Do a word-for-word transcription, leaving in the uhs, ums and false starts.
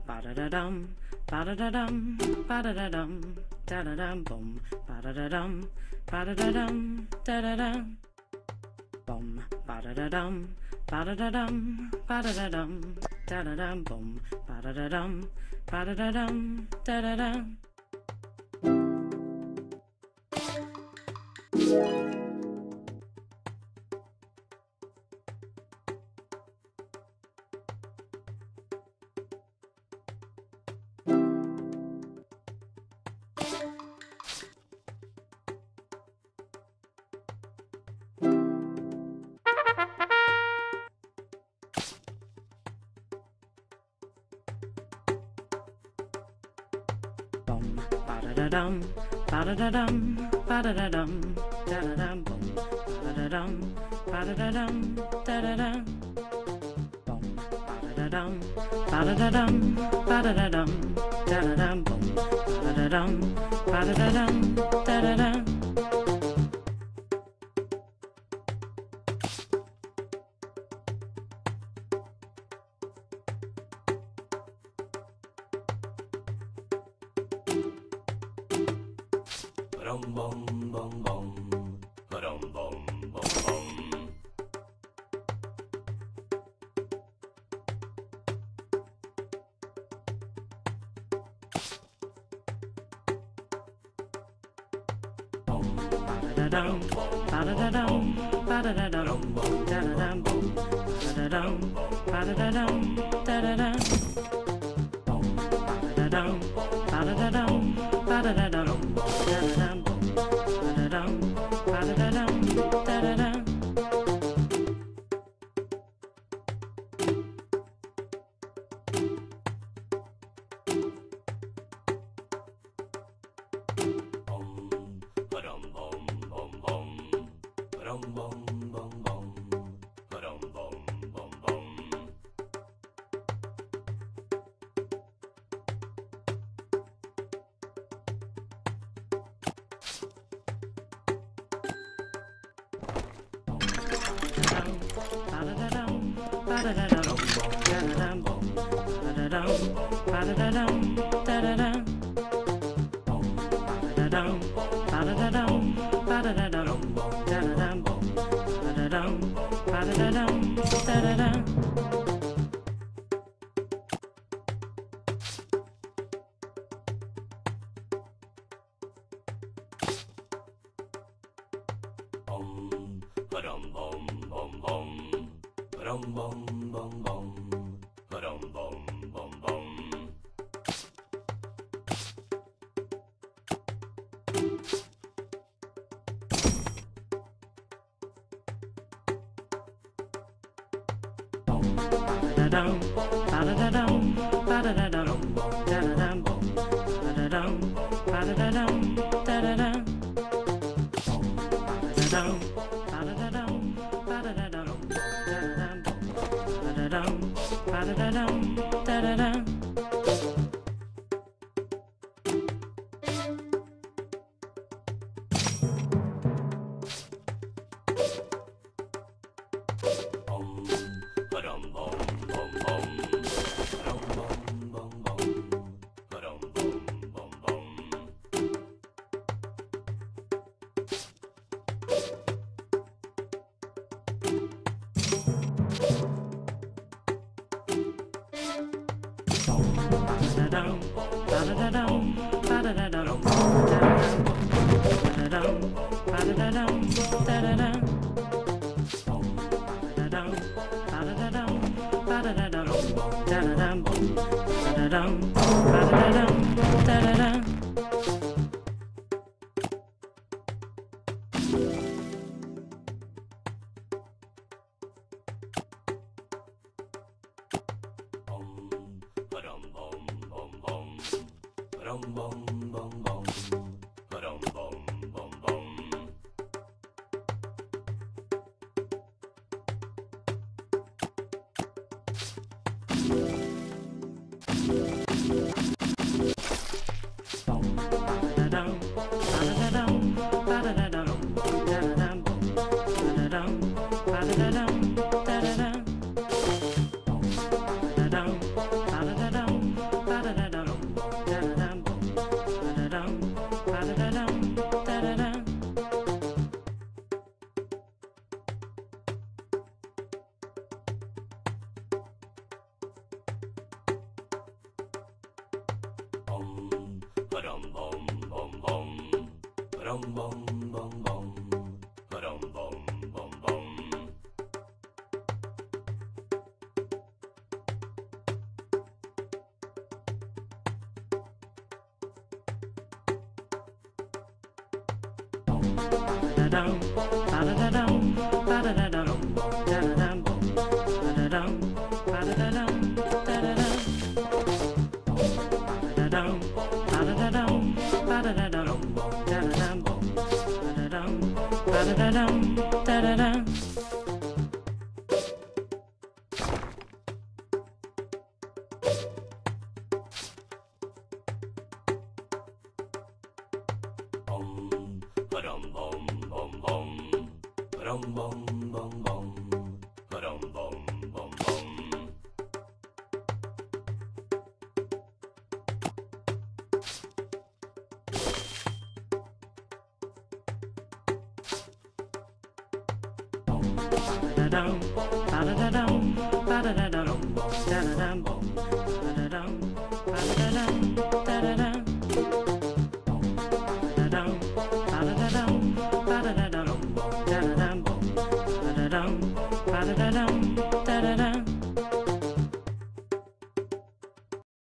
ba da da dum, ba da da dum, ba da da dum, da da dum bum, ba da da dum, ba da da dum, da da dum bum, ba da da dum, ba da da dum, ba da da dum, da da dum bum, ba da da dum, ba da da dum, da da dum. Ba-da-da-dum, ba-da-da-dum, ba-da-da-dum, da-da-dum, bum, ba-da-da-dum, ba-da-da-dum, da-da-dum, bum, ba-da-da-dum, ba-da-da-dum, ba-da-da-dum, da-da-dum, bum, ba-da-da-dum, ba-da-da-dum, da-da-dum. Bum bum bum bum, bum bum bum bum. Ba-da-da-dum, ba-da-da-dum, ba-da-da-dum, da-da-dum, bum, ba-da-da-dum, ba-da-da-dum, da-da-dum, bum, ba-da-da-dum, ba-da-da-dum, ba-da-da-dum, da-da-dum, bum, ba-da-dum, ba-da-da-dum, da-da-dum. Bum bum bum bum, bum bum bum bum, bum bum bum bum. Ba-da-da-dum, ba-da-da-dum, da-da-dum, bum, ba-da-dum, ba-da-da-dum, da-da-dum, bum, ba-da-da-dum, ba-da-da-dum, ba-da-da-dum, da-da-dum, bum, ba-da-dum, ba-da-da-dum, da-da-dum. Bum bum bum bum, bum bum bum bum, bum bum bum bum. Ba-da-da-dum, ba-da-da-dum, ba-da-da-dum, da-da-dum, bum, ba-da-dum, ba-da-da-dum, da-da-dum, bum, ba-da-da-dum, ba-da-da-dum, ba-da-da-dum, da-da-dum, bum, ba-da-dum, ba-da-da-dum, da-da-dum. Bum bum bum bum, bum bum bum bum, bum bum bum bum. Ba-da-dum, ba-da-da-dum, ba-da-da-dum, da-da-dum, ba-da-dum, ba-da-da-dum, da-da-dum, bum, ba-da-dum, ba-da-da-dum, ba-da-da-dum, da-da-dum, bum, ba-da-dum, ba-da-da-dum, da-da-dum. Bum bum bum bum, bum bum bum bum, bum bum bum bum. Ba-da-dum, ba-da-da-dum, ba-da-da-dum, da-da-dum, bum, ba-da-dum, ba-da-da-dum, da-da-dum, bum, ba-da-dum, ba-da-da-dum, ba-dum bum bum bum, ba-dum bum bum bum, ba-dum bum bum bum. Ba-da-dum, ba-da-da-dum, ba-da-da-dum, da-da-dum, bum, ba-da-dum, ba-da-da-dum, da-da-dum. Ba-da-dum, ba-da-da-dum, ba-da-da-dum, da-da-dum, bum, ba-da-dum, ba-da-da-dum, da-da-dum. Bum, ba-dum bum bum bum, ba-dum bum bum bum, ba-dum bum bum bum. Ba-da-dum, ba-da-da-dum, ba-da-da-dum, da-da-dum, bum, ba-da-dum, ba-da-da-dum, da-da-dum. Ba-da-dum, ba-da-da-dum, ba-da-da-dum, da-da-dum, bum, ba-da-dum, ba-da-da-dum,